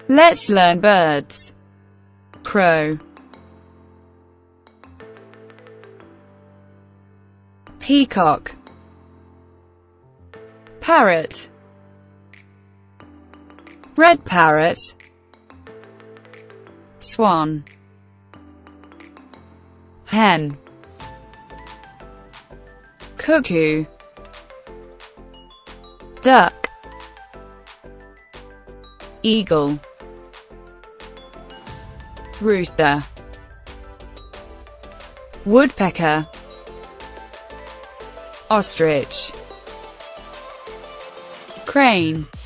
Let's learn birds. Crow, peacock, parrot, red parrot, swan, hen, cuckoo, duck, eagle, rooster, woodpecker, ostrich, crane,